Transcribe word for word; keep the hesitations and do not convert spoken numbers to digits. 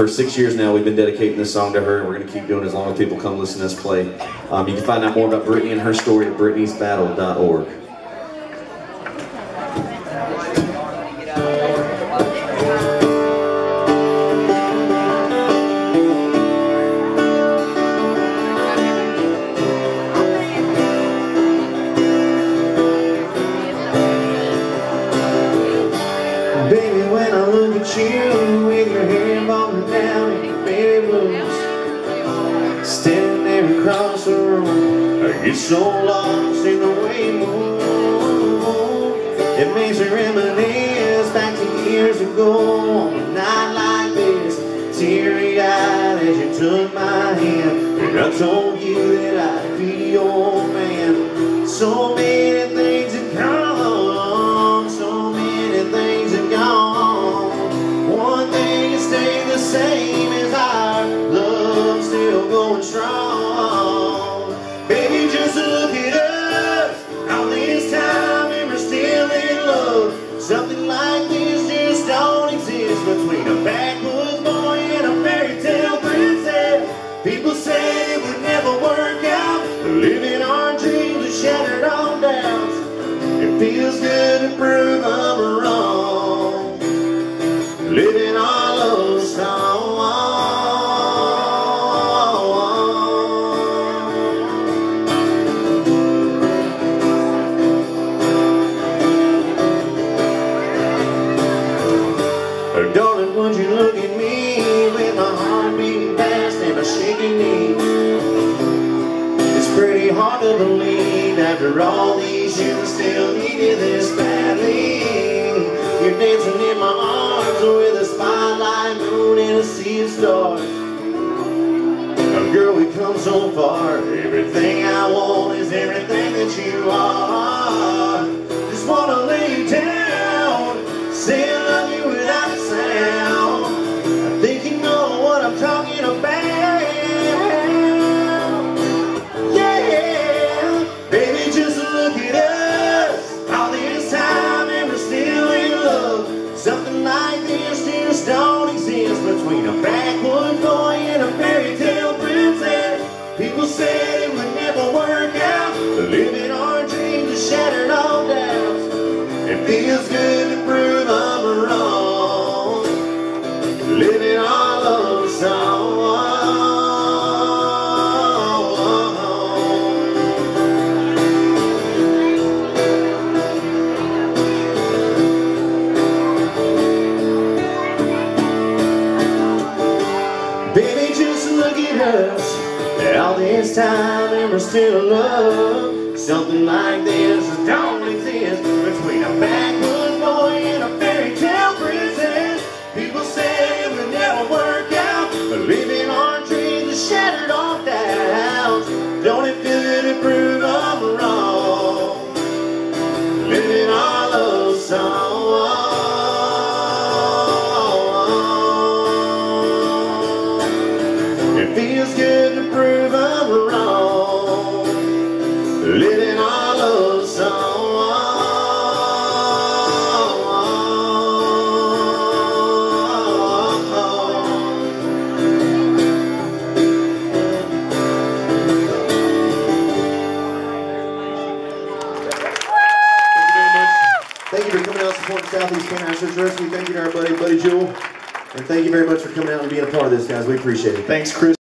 for six years now, we've been dedicating this song to her, and we're going to keep doing it as long as people come listen to us play. Um, you can find out more about Brittany and her story at brittany's battle dot org. Baby, when I look at you with your hair falling down and your baby blues, standing there across the room, I get so lost in the way you move. It makes me reminisce back to years ago on a night like this, teary-eyed as you took my hand, and I told you that I'd be your man. So many things have come, so many things have gone. One thing has stayed the same is our love still going strong. Baby, just look at us, all this time and we're still in love. Something like this just don't exist between a backwoods boy and a fairy tale princess. People say it would never work out, living our dreams are shattered all doubts. It feels good to prove I'm wrong, living our love song. Darling, would you look at me with my heart beating fast and a shaking knee? It's pretty hard to believe after all these years I still need you this badly. You're dancing in my arms with a spotlight moon and a sea of stars. Oh, girl, we've come so far. Everything I want is everything that you are. Just wanna lay you down, say I love you without a sound. I think you know what I'm talking about. Yeah, baby, just look at us, all this time and we're still in love. Something like this just don't exist between a backwoods boy and a fairy tale princess. People said it would never work out, living our dreams are shattered all doubts. It feels good to prove I'm wrong, living our love song. Baby, just look at us, all this time and we're still in love. Something like this don't exist between a backwoods boy and a fairy tale princess. People say it would never work out, but living our dreams are shattered all doubts. Don't it feel good to prove I'm wrong, living our love song. It feels good to prove I'm wrong, living our love song. Thank you for coming out and supporting Southeast Canine Search Rescue. Thank you to our buddy, Buddy Jewel. And thank you very much for coming out and being a part of this, guys. We appreciate it. Thanks, Chris.